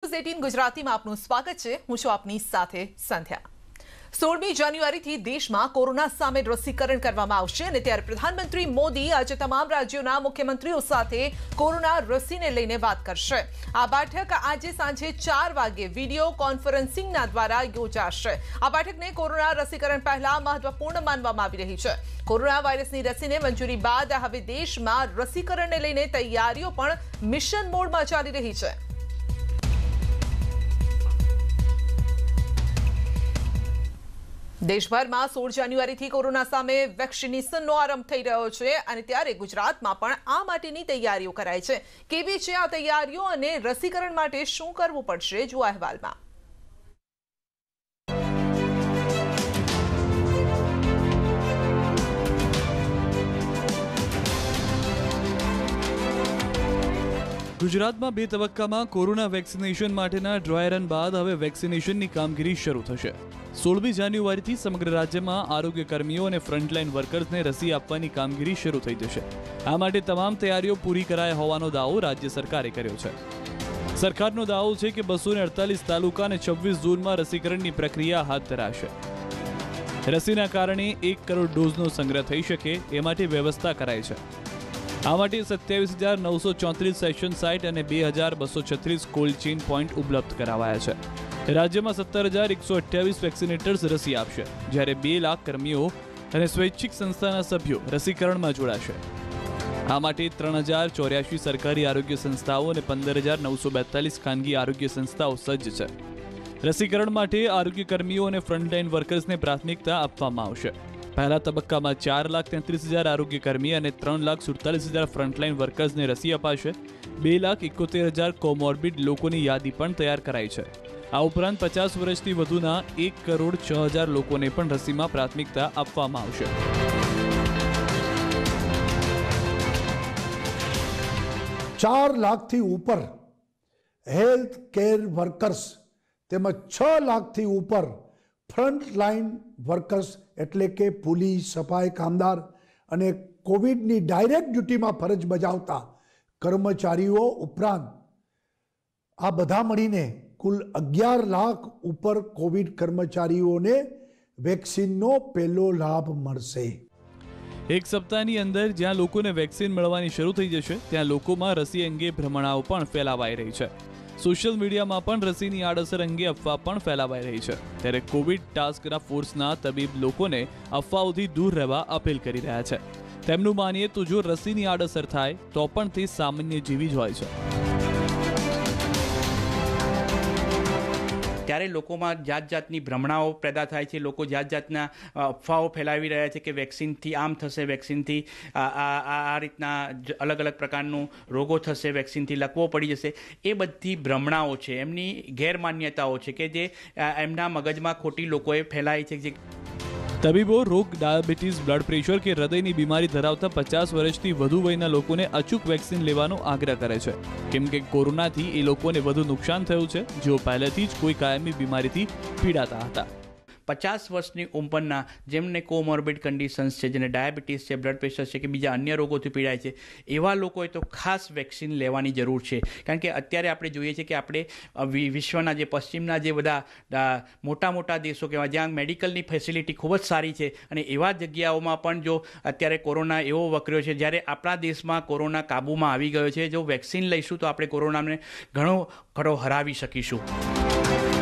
News 18 ગુજરાતીમાં આપનું સ્વાગત છે। હું છું આપની સાથે સંધ્યા। 16મી જાન્યુઆરીથી દેશમાં કોરોના સામે રસીકરણ કરવામાં આવશે અને ત્યારે પ્રધાનમંત્રી મોદી આજે તમામ રાજ્યોના મુખ્યમંત્રીઓ સાથે કોરોના રસીને લઈને વાત કરશે। આ બેઠક આજે સાંજે 4 વાગે વિડિયો કોન્ફરન્સિંગના દ્વારા યોજાશે। આ બેઠકને કોરોના રસીકરણ પહેલા મહત્વપૂર્ણ માનવામાં આવી રહી છે। કોરોના વાયરસની રસીને મંજૂરી બાદ હવે દેશમાં રસીકરણને લઈને તૈયારીઓ પણ મિશન મોડમાં ચાલી રહી છે। દેશભરમાં 16 જાન્યુઆરીથી કોરોના સામે વેક્સિનેશનનો આરંભ થઈ રહ્યો છે અને ત્યારે ગુજરાતમાં પણ આ માટેની તૈયારીઓ કરાઈ છે। કેવી છે આ તૈયારીઓ અને રસીકરણ માટે શું કરવું પડશે જો અહેવાલમાં। ગુજરાતમાં 2 તબક્કામાં કોરોના વેક્સિનેશન માટેના ડ્રાય રન બાદ હવે વેક્સિનેશનની કામગીરી શરૂ થશે। 16મી જાન્યુઆરીથી સમગ્ર રાજ્યમાં આરોગ્ય કર્મીઓ અને ફ્રન્ટલાઇન વર્કર્સને રસી આપવાની કામગીરી શરૂ થઈ જશે। આ માટે તમામ તૈયારીઓ પૂરી કરાઈ હોવાનો દાવો રાજ્ય સરકારે કર્યો છે। સરકારનો દાવો છે કે 248 તાલુકા અને 26 ઝોનમાં રસીકરણની પ્રક્રિયા હાથ ધરાશે। રસીના કારણે 1 કરોડ ડોઝનો સંગ્રહ થઈ શકે એ માટે વ્યવસ્થા કરાઈ છે। આ માટે 27,934 સેશન સાઇટ અને 2,236 કોલ્ડ ચેઇન પોઈન્ટ ઉપલબ્ધ કરાવાયા છે। રાજ્યમાં 17,128 વેક્સિનેટર્સ રસી આપશે, જ્યારે 2 લાખ કર્મીઓ અને સ્વૈચ્છિક સંસ્થાના સભ્યો રસીકરણમાં જોડાશે। આ માટે 3,084 સરકારી આરોગ્ય સંસ્થાઓ અને 15,942 ખાનગી આરોગ્ય સંસ્થાઓ સજ્જ છે। રસીકરણ માટે આરોગ્ય કર્મીઓ અને ફ્રન્ટલાઇન વર્કર્સને પ્રાથમિકતા આપવામાં આવશે। પહેલા તબક્કામાં 4,33,000 આરોગ્ય કર્મી અને 3,47,000 ફ્રન્ટલાઇન વર્કર્સને રસી અપાશે। 2,71,000 કોમોર્બિડ લોકોની યાદી પણ તૈયાર કરાઈ છે। આ ઉપરાંત 50 વર્ષથી વધુના 1,06,000 લોકોને પણ રસીમાં પ્રાથમિકતા આપવામાં આવશે। 4 લાખથી ઉપર હેલ્થ કેર વર્કર્સ તેમજ 6 લાખથી ઉપર ફ્રન્ટલાઇન વર્કર્સ એટલે કે પોલીસ, સફાઈ કામદાર અને કોવિડની ડાયરેક્ટ ડ્યુટીમાં ફરજ બજાવતા કર્મચારીઓ ઉપરાંત આ બધા મળીને કુલ 11 લાખ ઉપર કોવિડ કર્મચારીઓને વેક્સિનનો પહેલો લાભ મળશે। એક સપ્તાહની અંદર જ્યાં લોકોને વેક્સિન મળવાની શરૂ થઈ જશે ત્યાં લોકોમાં રસી અંગે ભ્રમણાઓ પણ ફેલાવાઈ રહી છે। સોશિયલ મીડિયામાં પણ રસીની આડઅસર અંગે અફવા પણ ફેલાવાઈ રહી છે। ત્યારે કોવિડ ટાસ્ક ફોર્સના તબીબ લોકોને અફવાઓથી દૂર રહેવા અપીલ કરી રહ્યા છે। તેમનું માનીએ તો જો રસીની આડઅસર થાય તો પણ તે સામાન્ય જેવી જ હોય છે। ત્યારે લોકોમાં જાતની ભ્રમણાઓ પેદા થાય છે। લોકો જાતના અફવાઓ ફેલાવી રહ્યા છે કે વેક્સિનથી આમ થશે, વેક્સિનથી આ રીતના અલગ અલગ પ્રકારનું રોગો થશે, વેક્સિનથી લકવો પડી જશે। એ બધી ભ્રમણાઓ છે, એમની ગેરમાન્યતાઓ છે કે જે એમના મગજમાં ખોટી લોકોએ ફેલાઈ છે। જે તબીબો રોગ, ડાયાબિટીસ, બ્લડ પ્રેશર કે હૃદયની બીમારી ધરાવતા 50 વર્ષથી વધુ વયના લોકોને અચૂક વેક્સિન લેવાનો આગ્રહ કરે છે, કેમ કે કોરોનાથી એ લોકોને વધુ નુકસાન થયું છે જેઓ પહેલેથી જ કોઈ કાયમી બીમારીથી પીડાતા હતા। 50 વર્ષની ઉંમરના જેમને કોમોર્બિડ કન્ડિશન્સ છે, જેને ડાયાબિટીસ છે, બ્લડ પ્રેશર છે કે બીજા અન્ય રોગોથી પીડાય છે, એવા લોકોએ તો ખાસ વેક્સિન લેવાની જરૂર છે। કારણ કે અત્યારે આપણે જોઈએ છીએ કે આપણે વિશ્વના જે પશ્ચિમના જે બધા મોટા દેશો કહેવાય જ્યાં મેડિકલની ફેસિલિટી ખૂબ જ સારી છે અને એવા જગ્યાઓમાં પણ જો અત્યારે કોરોના એવો વકર્યો છે, જ્યારે આપણા દેશમાં કોરોના કાબૂમાં આવી ગયો છે। જો વેક્સિન લઈશું તો આપણે કોરોનાને ઘણો ખરો હરાવી શકીશું।